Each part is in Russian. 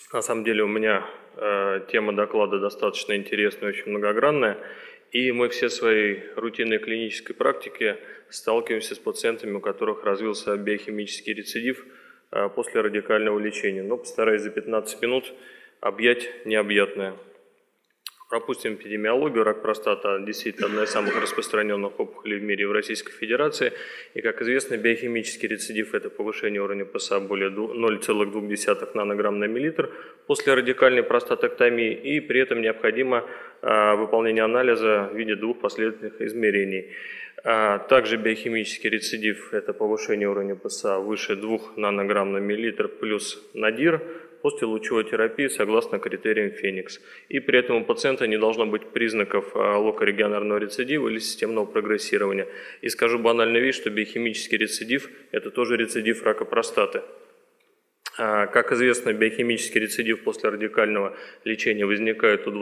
На самом деле у меня тема доклада достаточно интересная, очень многогранная, и мы все в своей рутинной клинической практике сталкиваемся с пациентами, у которых развился биохимический рецидив после радикального лечения. Но постараюсь за 15 минут объять необъятное. Пропустим эпидемиологию. Рак простаты действительно одна из самых распространенных опухолей в мире в Российской Федерации. И, как известно, биохимический рецидив – это повышение уровня ПСА более 0,2 нанограмм на миллилитр после радикальной простатэктомии. И при этом необходимо выполнение анализа в виде двух последовательных измерений. Также биохимический рецидив – это повышение уровня ПСА выше 2 нанограмм на миллилитр плюс надир после лучевой терапии согласно критериям Феникс. И при этом у пациента не должно быть признаков локорегионарного рецидива или системного прогрессирования. И скажу банальную вещь, что биохимический рецидив – это тоже рецидив рака простаты. Как известно, биохимический рецидив после радикального лечения возникает у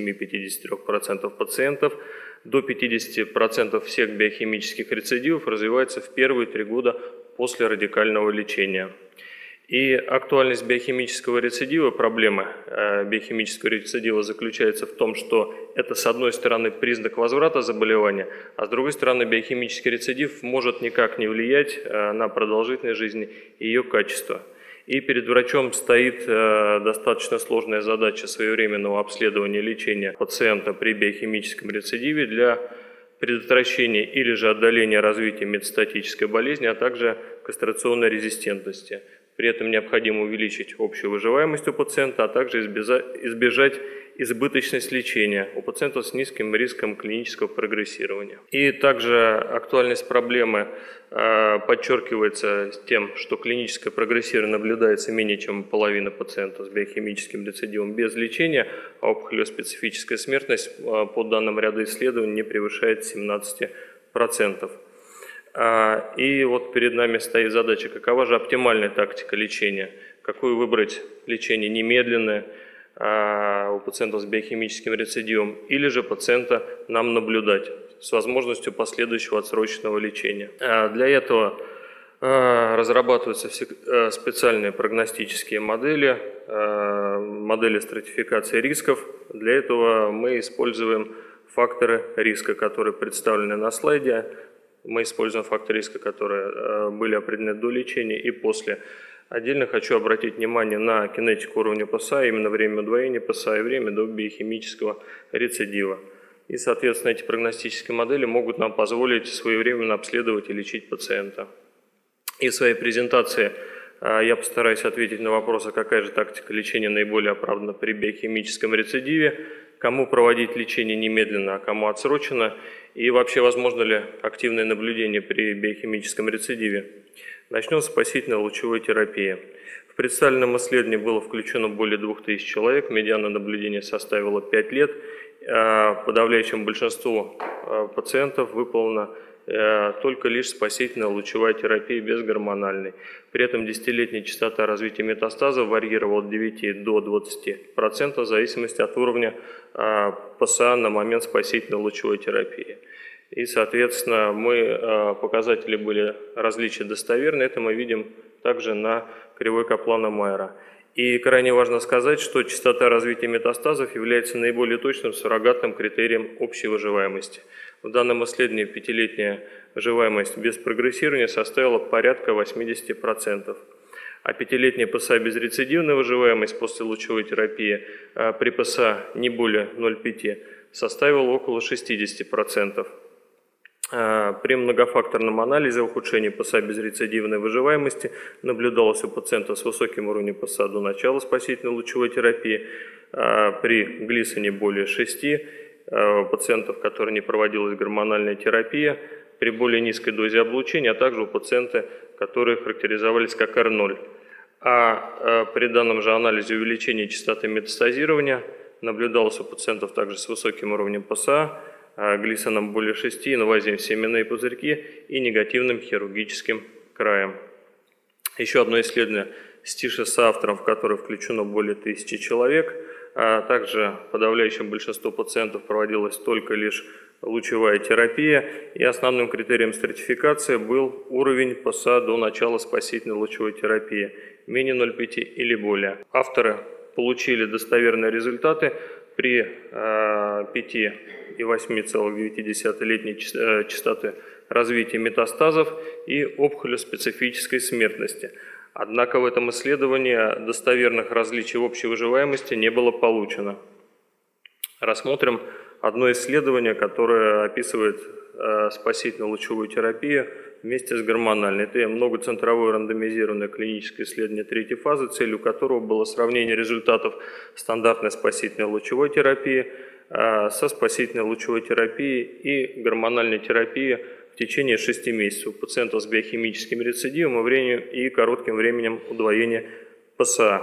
27-53% пациентов. До 50% всех биохимических рецидивов развивается в первые 3 года после радикального лечения. И актуальность биохимического рецидива, проблема биохимического рецидива заключается в том, что это, с одной стороны, признак возврата заболевания, а с другой стороны, биохимический рецидив может никак не влиять на продолжительность жизни и ее качество. И перед врачом стоит достаточно сложная задача своевременного обследования и лечения пациента при биохимическом рецидиве для предотвращения или же отдаления развития метастатической болезни, а также кастрационной резистентности. При этом необходимо увеличить общую выживаемость у пациента, а также избежать избыточность лечения у пациентов с низким риском клинического прогрессирования. И также актуальность проблемы подчеркивается тем, что клиническое прогрессирование наблюдается менее чем у половины пациентов с биохимическим рецидивом без лечения, а опухолево-специфическая смертность по данным ряда исследований не превышает 17%. И вот перед нами стоит задача, какова же оптимальная тактика лечения, какую выбрать лечение немедленное у пациентов с биохимическим рецидивом, или же пациента нам наблюдать с возможностью последующего отсроченного лечения. Для этого разрабатываются специальные прогностические модели, модели стратификации рисков. Для этого мы используем факторы риска, которые представлены на слайде. Мы используем факторы риска, которые были определены до лечения и после. Отдельно хочу обратить внимание на кинетику уровня ПСА, именно время удвоения ПСА и время до биохимического рецидива. И, соответственно, эти прогностические модели могут нам позволить своевременно обследовать и лечить пациента. И в своей презентации я постараюсь ответить на вопросы, какая же тактика лечения наиболее оправдана при биохимическом рецидиве, кому проводить лечение немедленно, а кому отсроченно, и вообще возможно ли активное наблюдение при биохимическом рецидиве. Начнем с спасительной лучевой терапии. В представленном исследовании было включено более 2000 человек, медиана наблюдения составила 5 лет, подавляющему большинству пациентов выполнена только лишь спасительная лучевая терапия без гормональной. При этом 10-летняя частота развития метастазов варьировала от 9 до 20% в зависимости от уровня ПСА на момент спасительной лучевой терапии. И, соответственно, показатели были различия достоверны. Это мы видим также на кривой Каплана-Майера. И крайне важно сказать, что частота развития метастазов является наиболее точным суррогатным критерием общей выживаемости. В данном исследовании 5-летняя выживаемость без прогрессирования составила порядка 80%. А 5-летняя ПСА безрецидивная выживаемость после лучевой терапии при ПСА не более 0,5 составила около 60%. При многофакторном анализе ухудшение ПСА безрецидивной выживаемости наблюдалось у пациентов с высоким уровнем ПСА до начала спасительной лучевой терапии, при глисоне более 6, у пациентов, которые не проводилась гормональная терапия, при более низкой дозе облучения, а также у пациентов, которые характеризовались как R0. А при данном же анализе увеличение частоты метастазирования наблюдалось у пациентов также с высоким уровнем ПСА, глисоном более 6, инвазией в семенные пузырьки и негативным хирургическим краем. Еще одно исследование СТИШа с автором, в которое включено более 1000 человек, а также подавляющим большинству пациентов проводилась только лишь лучевая терапия, и основным критерием стратификации был уровень ПСА до начала спасительной лучевой терапии, менее 0,5 или более. Авторы получили достоверные результаты при 5,8,9-летней частоты развития метастазов и опухолеспецифической смертности. Однако в этом исследовании достоверных различий в общей выживаемости не было получено. Рассмотрим одно исследование, которое описывает спасительную лучевую терапию вместе с гормональной. Это многоцентровое рандомизированное клиническое исследование третьей фазы, целью которого было сравнение результатов стандартной спасительной лучевой терапии со спасительной лучевой терапией и гормональной терапией в течение 6 месяцев у пациентов с биохимическим рецидивом и коротким временем удвоения ПСА.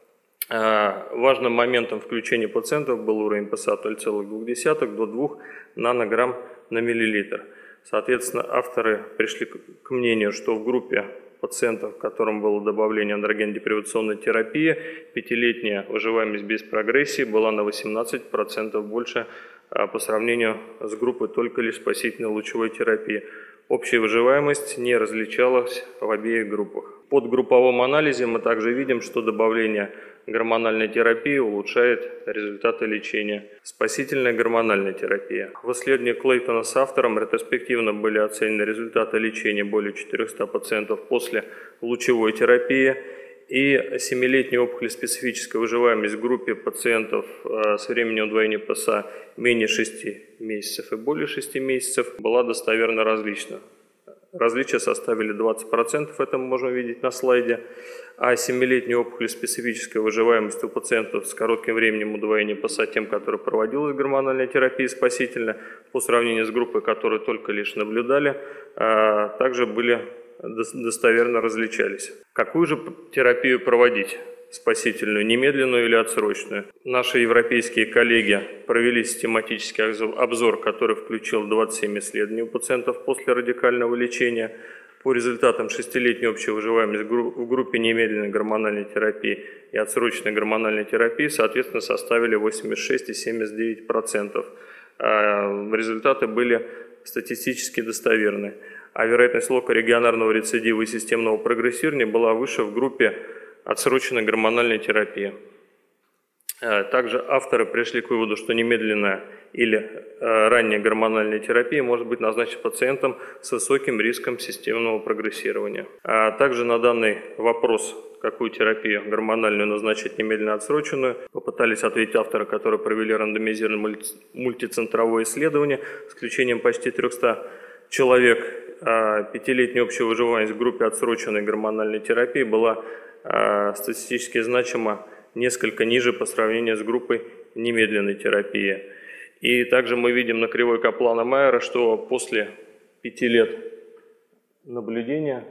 Важным моментом включения пациентов был уровень ПСА от 0,2 до 2 нанограмм на миллилитр. Соответственно, авторы пришли к мнению, что в группе пациентов, которым было добавление андроген-депривационной терапии, 5-летняя выживаемость без прогрессии была на 18% больше по сравнению с группой только лишь спасительной лучевой терапии. Общая выживаемость не различалась в обеих группах. В подгрупповом анализе мы также видим, что добавление гормональной терапии улучшает результаты лечения. Спасительная гормональная терапия. В исследовании Клейтона с автором ретроспективно были оценены результаты лечения более 400 пациентов после лучевой терапии и 7-летняя опухолеспецифическая выживаемость в группе пациентов с временем удвоения ПСА менее 6 месяцев и более 6 месяцев была достоверно различна. Различия составили 20%, это мы можем видеть на слайде, а 7-летняя опухолеспецифическая выживаемость у пациентов с коротким временем удвоения ПСА тем, которые проводилась гормональная терапия спасительно, по сравнению с группой, которую только лишь наблюдали, также достоверно различались. Какую же терапию проводить? Спасительную, немедленную или отсрочную? Наши европейские коллеги провели систематический обзор, который включил 27 исследований у пациентов после радикального лечения. По результатам 6-летней общей выживаемости в группе немедленной гормональной терапии и отсроченной гормональной терапии, соответственно, составили 86 и 79%. Результаты были статистически достоверны. А вероятность локорегионарного рецидива и системного прогрессирования была выше в группе отсроченной гормональной терапии. Также авторы пришли к выводу, что немедленная или ранняя гормональная терапия может быть назначена пациентам с высоким риском системного прогрессирования. Также на данный вопрос, какую терапию гормональную назначить, немедленно отсроченную, попытались ответить авторы, которые провели рандомизированное мультицентровое исследование с включением почти 300 человек. 5-летняя общая выживаемость в группе отсроченной гормональной терапии была статистически значимо несколько ниже по сравнению с группой немедленной терапии. И также мы видим на кривой Каплана-Майера, что после 5 лет наблюдения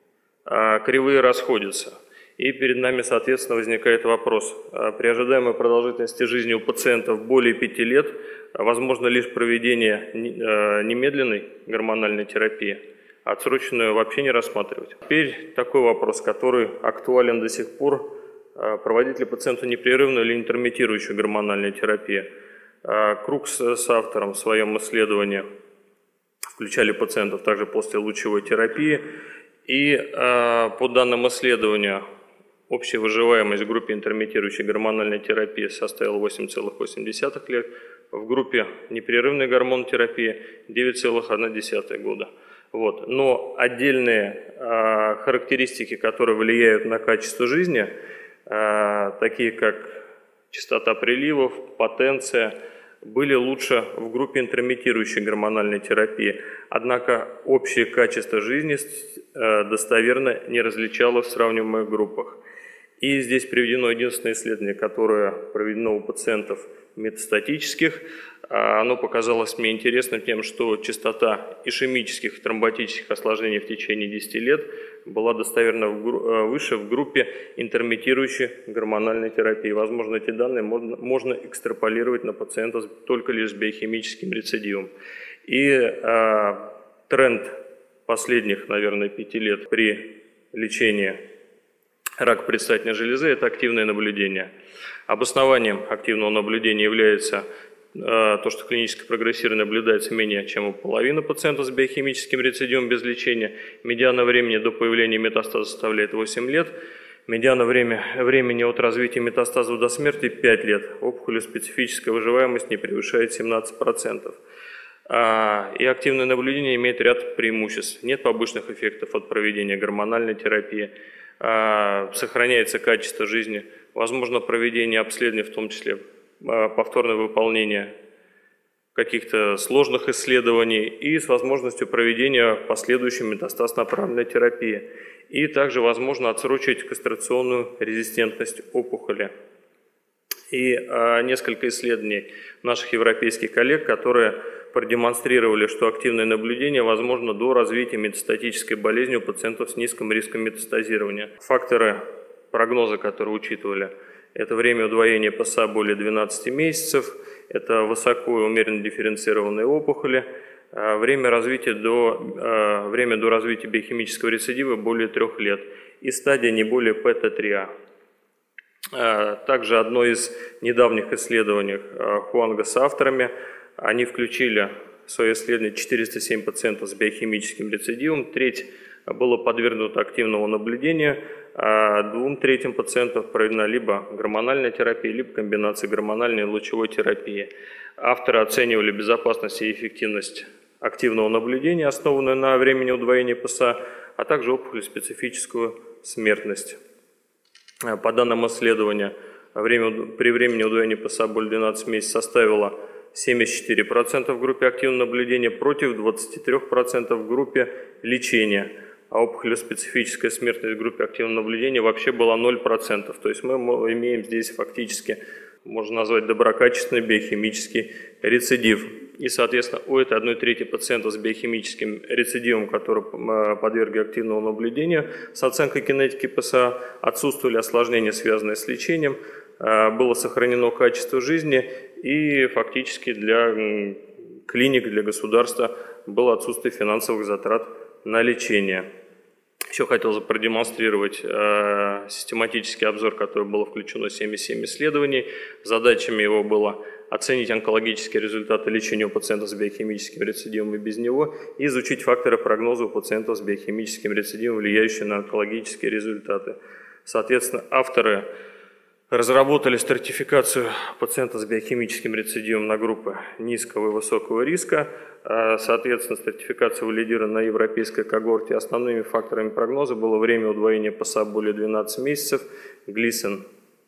кривые расходятся. И перед нами, соответственно, возникает вопрос. При ожидаемой продолжительности жизни у пациентов более 5 лет возможно лишь проведение немедленной гормональной терапии, а отсроченную вообще не рассматривать. Теперь такой вопрос, который актуален до сих пор. Проводить ли пациенту непрерывную или интермиттирующую гормональную терапию? Крукс с автором в своем исследовании включали пациентов также после лучевой терапии. И по данным исследования общая выживаемость в группе интермиттирующей гормональной терапии составила 8,8 лет, в группе непрерывной гормонотерапии 9,1 года. Вот. Но отдельные характеристики, которые влияют на качество жизни, такие как частота приливов, потенция, были лучше в группе интермиттирующей гормональной терапии. Однако общее качество жизни достоверно не различалось в сравниваемых группах. И здесь приведено единственное исследование, которое проведено у пациентов метастатических. Оно показалось мне интересным тем, что частота ишемических и тромботических осложнений в течение 10 лет была достоверно выше в группе интермиттирующей гормональной терапии. Возможно, эти данные можно экстраполировать на пациентов только лишь с биохимическим рецидивом. И тренд последних, наверное, 5 лет при лечении рака предстательной железы – это активное наблюдение. Обоснованием активного наблюдения является то, что клиническое прогрессирование наблюдается менее чем у половины пациентов с биохимическим рецидивом без лечения. Медиана времени до появления метастаза составляет 8 лет. Медиана времени от развития метастазов до смерти 5 лет. Опухолеспецифическая выживаемость не превышает 17%. И активное наблюдение имеет ряд преимуществ. Нет побочных эффектов от проведения гормональной терапии, сохраняется качество жизни, возможно проведение обследований, в том числе повторное выполнение каких-то сложных исследований и с возможностью проведения последующей метастаз-направленной терапии. И также возможно отсрочить кастрационную резистентность опухоли. И несколько исследований наших европейских коллег, которые продемонстрировали, что активное наблюдение возможно до развития метастатической болезни у пациентов с низким риском метастазирования. Факторы прогноза, которые учитывали, это время удвоения ПСА более 12 месяцев, это высоко и умеренно дифференцированные опухоли, время до развития биохимического рецидива более 3 лет и стадия не более ПТ3А. Также одно из недавних исследований Хуанга с авторами, они включили в свое исследование 407 пациентов с биохимическим рецидивом, треть было подвергнуто активному наблюдению, а 2/3 пациентов проведена либо гормональная терапия, либо комбинация гормональной и лучевой терапии. Авторы оценивали безопасность и эффективность активного наблюдения, основанную на времени удвоения ПСА, а также опухолеспецифическую смертность. По данным исследования, при времени удвоения ПСА более 12 месяцев составило 74% в группе активного наблюдения против 23% в группе лечения. А опухолеспецифическая смертность в группе активного наблюдения вообще была 0%. То есть мы имеем здесь фактически, можно назвать, доброкачественный биохимический рецидив. И, соответственно, у этой 1/3 пациентов с биохимическим рецидивом, которые подвергли активному наблюдению, с оценкой кинетики ПСА отсутствовали осложнения, связанные с лечением, было сохранено качество жизни и фактически для клиник, для государства было отсутствие финансовых затрат на лечение. Еще хотел продемонстрировать систематический обзор, который было включено 77 исследований. Задачами его было оценить онкологические результаты лечения у пациентов с биохимическим рецидивом и без него, и изучить факторы прогноза у пациентов с биохимическим рецидивом, влияющие на онкологические результаты. Соответственно, авторы разработали стратификацию пациентов с биохимическим рецидивом на группы низкого и высокого риска. Соответственно, стратификация валидирована на европейской когорте. Основными факторами прогноза было время удвоения ПСА более 12 месяцев, Глисон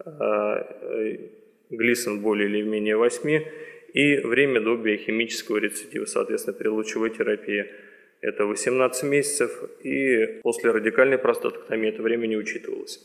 более или менее 8 и время до биохимического рецидива, соответственно, при лучевой терапии. Это 18 месяцев, и после радикальной простатоктомии это время не учитывалось.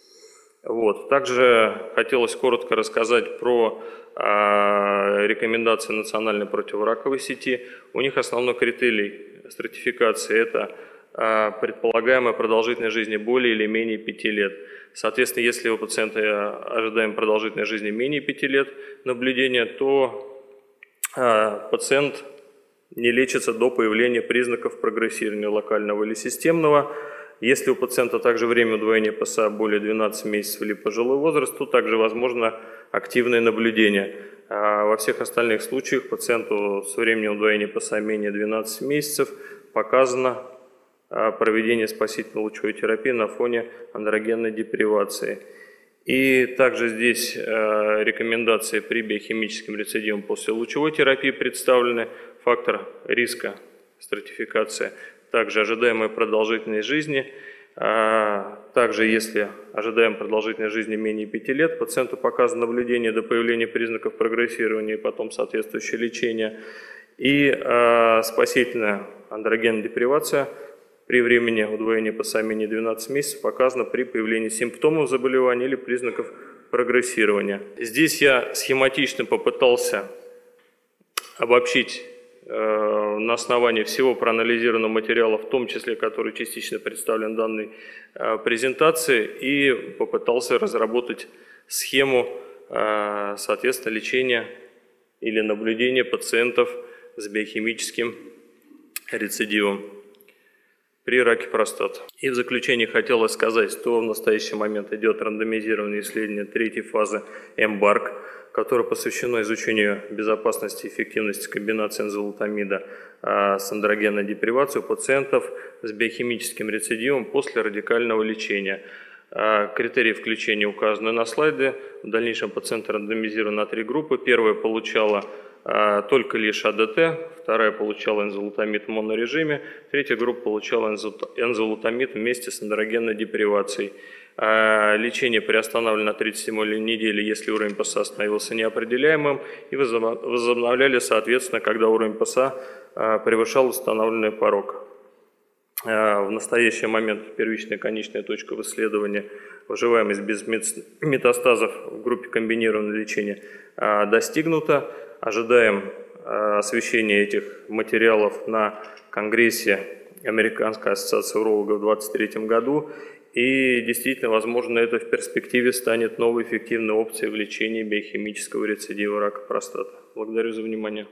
Также хотелось коротко рассказать про рекомендации национальной противораковой сети. У них основной критерий стратификации – это предполагаемая продолжительность жизни более или менее 5 лет. Соответственно, если у пациента ожидаем продолжительность жизни менее 5 лет наблюдения, то пациент не лечится до появления признаков прогрессирования локального или системного. Если у пациента также время удвоения ПСА более 12 месяцев или пожилой возраст, то также возможно активное наблюдение. Во всех остальных случаях пациенту с временем удвоения ПСА менее 12 месяцев показано проведение спасительной лучевой терапии на фоне андрогенной депривации. И также здесь рекомендации при биохимическом рецидиве после лучевой терапии представлены. Фактор риска, стратификация. Также ожидаемая продолжительность жизни. Также, если ожидаем продолжительность жизни менее 5 лет, пациенту показано наблюдение до появления признаков прогрессирования и потом соответствующее лечение. И спасительная андрогенная депривация при времени удвоения ПСА менее 12 месяцев показана при появлении симптомов заболевания или признаков прогрессирования. Здесь я схематично попытался обобщить на основании всего проанализированного материала, в том числе, который частично представлен в данной презентации, и попытался разработать схему, соответственно, лечения или наблюдения пациентов с биохимическим рецидивом при раке простаты. И в заключение хотелось сказать, что в настоящий момент идет рандомизированное исследование 3-й фазы EMBARK, которое посвящено изучению безопасности и эффективности комбинации энзолутамида с андрогенной депривацией у пациентов с биохимическим рецидивом после радикального лечения. Критерии включения указаны на слайде. В дальнейшем пациент рандомизирован на 3 группы. Первая получала только лишь АДТ, вторая получала энзолутамид в монорежиме, третья группа получала энзолутамид вместе с андрогенной депривацией. Лечение приостанавливали на 37 неделе, если уровень ПСА становился неопределяемым, и возобновляли, соответственно, когда уровень ПСА превышал установленный порог. В настоящий момент первичная конечная точка в исследовании выживаемость без метастазов в группе комбинированного лечения достигнута. Ожидаем освещения этих материалов на Конгрессе Американской ассоциации урологов в 2023 году. И действительно, возможно, это в перспективе станет новой эффективной опцией в лечении биохимического рецидива рака простаты. Благодарю за внимание.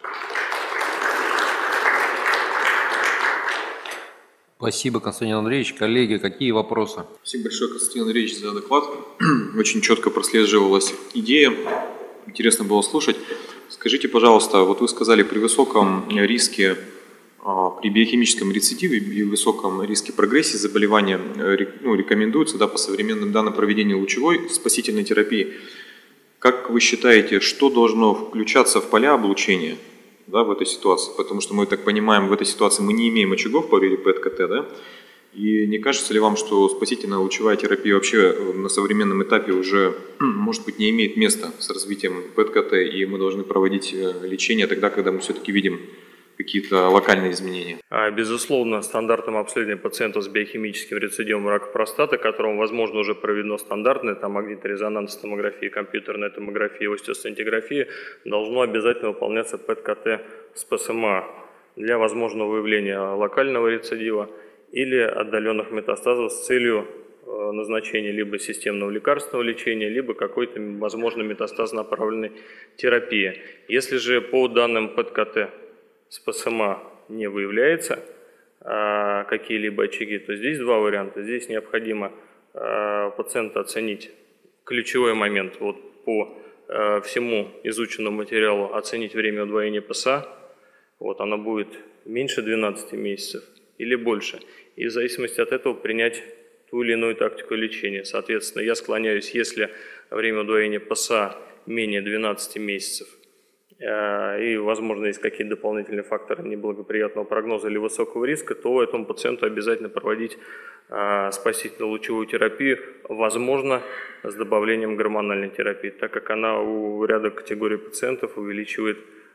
Спасибо, Константин Андреевич. Коллеги, какие вопросы? Спасибо большое, Константин Андреевич, за доклад. Очень четко прослеживалась идея. Интересно было слушать. Скажите, пожалуйста, вот вы сказали, при высоком риске, при биохимическом рецидиве и высоком риске прогрессии заболевания рекомендуется, да, по современным данным, проведение лучевой спасительной терапии. Как вы считаете, что должно включаться в поля облучения, да, в этой ситуации? Потому что мы так понимаем, в этой ситуации мы не имеем очагов по ПЭТ-КТ, да? И не кажется ли вам, что спасительная лучевая терапия вообще на современном этапе уже, может быть, не имеет места с развитием ПЭТ-КТ, и мы должны проводить лечение тогда, когда мы все-таки видим какие-то локальные изменения? Безусловно, стандартом обследования пациентов с биохимическим рецидивом рака простаты, которому, возможно, уже проведено стандартное, там магнитно-резонансная томография, компьютерная томография, остеосцинтиграфия, должно обязательно выполняться ПЭТ-КТ с ПСМА для возможного выявления локального рецидива или отдаленных метастазов с целью назначения либо системного лекарственного лечения, либо какой-то, возможно, метастазно-направленной терапии. Если же по данным ПЭТ-КТ с ПСМА не выявляется какие-либо очаги, то здесь два варианта. Здесь необходимо пациента оценить ключевой момент вот по всему изученному материалу, оценить время удвоения ПСА. Вот, оно будет меньше 12 месяцев или больше. И в зависимости от этого принять ту или иную тактику лечения. Соответственно, я склоняюсь, если время удвоения ПСА менее 12 месяцев, и, возможно, есть какие-то дополнительные факторы неблагоприятного прогноза или высокого риска, то этому пациенту обязательно проводить спасительную лучевую терапию, возможно, с добавлением гормональной терапии, так как она у ряда категорий пациентов увеличивает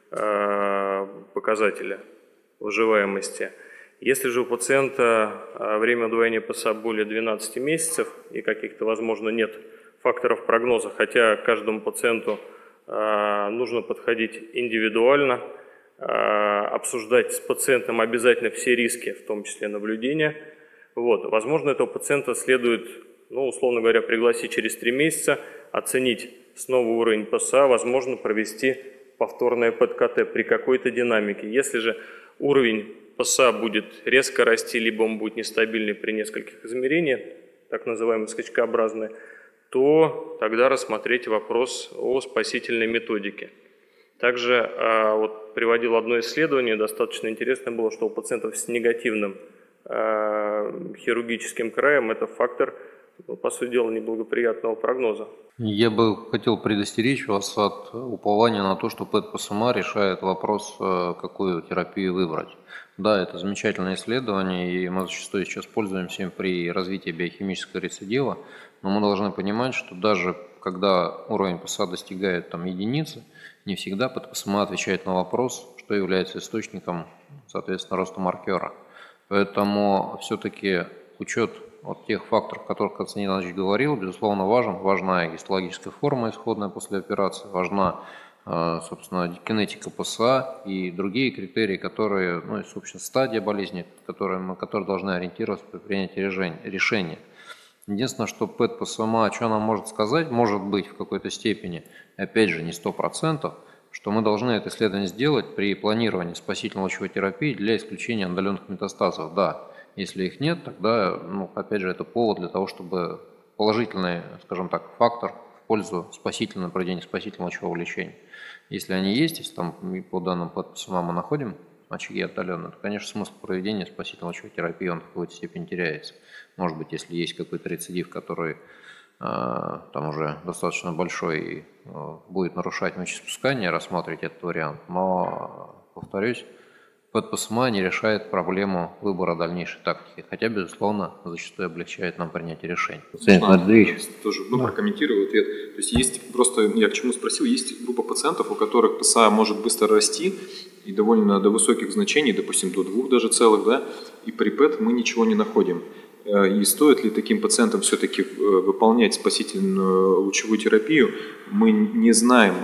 показатели выживаемости. Если же у пациента время удвоения ПСА более 12 месяцев и каких-то, возможно, нет факторов прогноза, хотя каждому пациенту нужно подходить индивидуально, обсуждать с пациентом обязательно все риски, в том числе наблюдения. Вот. Возможно, этого пациента следует, условно говоря, пригласить через 3 месяца, оценить снова уровень ПСА, возможно, провести повторное ПЭТ-КТ при какой-то динамике. Если же уровень ПСА будет резко расти, либо он будет нестабильный при нескольких измерениях, так называемые скачкообразные, то тогда рассмотреть вопрос о спасительной методике. Также приводил одно исследование, достаточно интересно было, что у пациентов с негативным хирургическим краем это фактор, по сути дела, неблагоприятного прогноза. Я бы хотел предостеречь вас от упования на то, что ПЭТ-ПСМА решает вопрос, какую терапию выбрать. Да, это замечательное исследование, и мы зачастую сейчас пользуемся им при развитии биохимического рецидива, но мы должны понимать, что даже когда уровень ПСА достигает единицы, не всегда ПЭТ-ПСМА отвечает на вопрос, что является источником, соответственно, роста маркера. Поэтому все-таки учет тех факторов, о которых Константин Иванович говорил, безусловно, важен. Важна гистологическая форма исходная после операции, важна, собственно, кинетика ПСА и другие критерии, которые, собственно, стадия болезни, которые должны ориентироваться при принятии решения. Единственное, что ПЭТ-ПСМА, что она может сказать, может быть в какой-то степени, опять же, не 100%, что мы должны это исследование сделать при планировании спасительной лучевой терапии для исключения отдаленных метастазов. Да, если их нет, тогда, опять же, это повод для того, чтобы положительный, скажем так, фактор в пользу проведения спасительного лучевого лечения. Если они есть, если там по данным ПЭТ-ПСМА мы находим очаги отдаленные, то, конечно, смысл проведения спасительной лучевой терапии, он в какой-то степени теряется. Может быть, если есть какой-то рецидив, который там уже достаточно большой и будет нарушать мочеиспускание, рассматривать этот вариант. Но, повторюсь, ПЭТ-ПСМА не решает проблему выбора дальнейшей тактики, хотя, безусловно, зачастую облегчает нам принятие решений. Тоже прокомментирую ответ. То есть просто, я к чему спросил, есть группа пациентов, у которых ПСА может быстро расти и довольно до высоких значений, допустим, до 2 даже целых, да, и при ПЭТ мы ничего не находим. И стоит ли таким пациентам все-таки выполнять спасительную лучевую терапию, мы не знаем,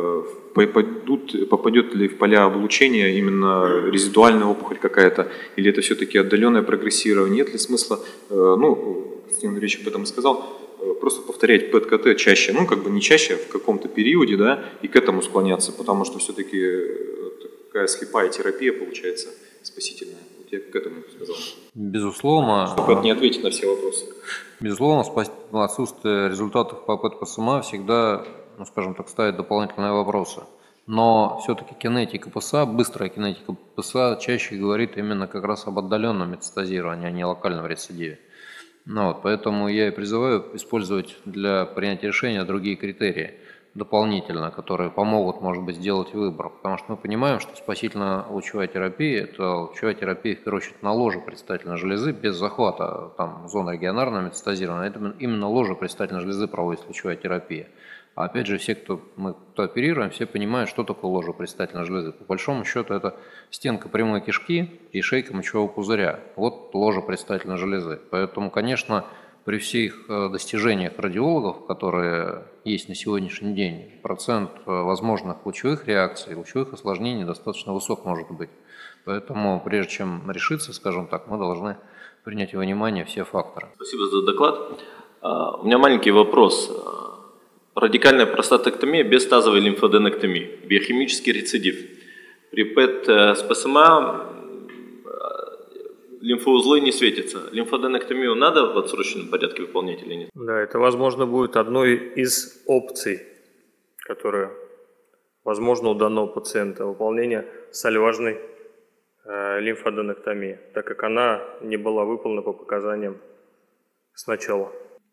попадет ли в поля облучения именно резидуальная опухоль какая-то, или это все-таки отдаленное прогрессирование. Нет ли смысла, Константин Андреевич об этом сказал, просто повторять ПЭТ-КТ чаще, не чаще, в каком-то периоде, да, и к этому склоняться, потому что все-таки такая слепая терапия получается спасительная. Я к этому сказал. Безусловно. Чтобы это не ответить на все вопросы. Безусловно, отсутствие результатов по ПЭТ-ПСМА всегда, скажем так, ставит дополнительные вопросы. Но все-таки кинетика ПСА, быстрая кинетика ПСА чаще говорит именно как раз об отдаленном метастазировании, а не локальном рецидиве. Поэтому я и призываю использовать для принятия решения другие критерии дополнительно, которые помогут, может быть, сделать выбор. Потому что мы понимаем, что спасительная лучевая терапия – это лучевая терапия, в первую очередь, на ложе предстательной железы, без захвата зоны регионарного метастазирования. Это именно ложе предстательной железы проводит лучевая терапия. А опять же, все, кто оперируем, все понимают, что такое ложе предстательной железы. По большому счету, это стенка прямой кишки и шейка мочевого пузыря. Вот ложе предстательной железы. Поэтому, конечно, при всех достижениях радиологов, которые есть на сегодняшний день, процент возможных лучевых реакций, лучевых осложнений достаточно высок может быть. Поэтому, прежде чем решиться, скажем так, мы должны принять во внимание все факторы. Спасибо за доклад. У меня маленький вопрос. Радикальная простатэктомия без тазовой лимфоденектомии, биохимический рецидив. При ПЭТ с ПСМА лимфоузлы не светятся. Лимфоденектомию надо в отсроченном порядке выполнять или нет? Да, это, возможно, будет одной из опций, которая возможно у данного пациента, выполнение сальважной лимфоденектомии, так как она не была выполнена по показаниям сначала.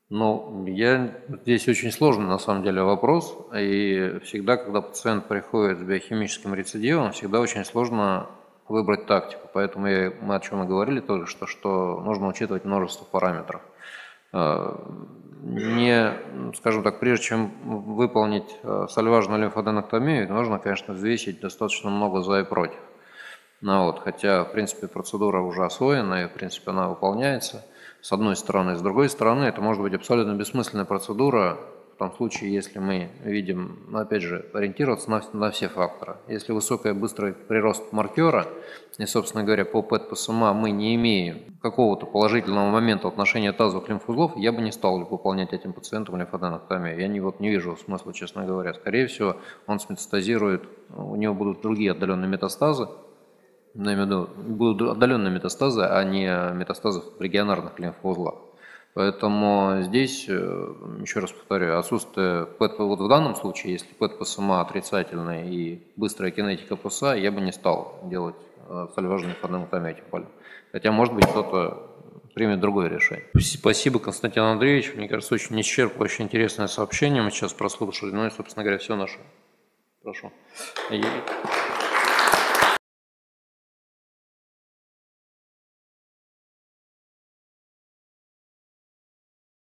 Здесь очень сложный на самом деле вопрос, и всегда, когда пациент приходит с биохимическим рецидивом, всегда очень сложно выбрать тактику. Поэтому мы о чем и говорили только что нужно учитывать множество параметров. Скажем так, прежде чем выполнить сальважную лимфоденектомию, нужно, конечно, взвесить достаточно много за и против. Хотя, в принципе, процедура уже освоена, и, в принципе, она выполняется. С одной стороны. С другой стороны, это может быть абсолютно бессмысленная процедура в том случае, если мы видим, опять же, ориентироваться на все факторы. Если быстрый прирост маркера, и, собственно говоря, по ПЭТ-ПСМА мы не имеем какого-то положительного момента в отношении тазовых лимфоузлов, я бы не стал выполнять этим пациентам лимфоденектомию. Я не вижу смысла, честно говоря. Скорее всего, он сметастазирует, у него будут другие отдаленные метастазы, будут отдаленные метастазы, а не метастазы в регионарных лимфоузлах. Поэтому здесь, еще раз повторю, отсутствие ПЭТ, в данном случае, если ПЭТ-ПСМА отрицательная и быстрая кинетика ПСА, я бы не стал делать сальважную лимфоденектомию этим полем. Хотя, может быть, кто-то примет другое решение. Спасибо, Константин Андреевич. Мне кажется, очень исчерпывающее, интересное сообщение мы сейчас прослушали. И, собственно говоря, все наше. Прошу.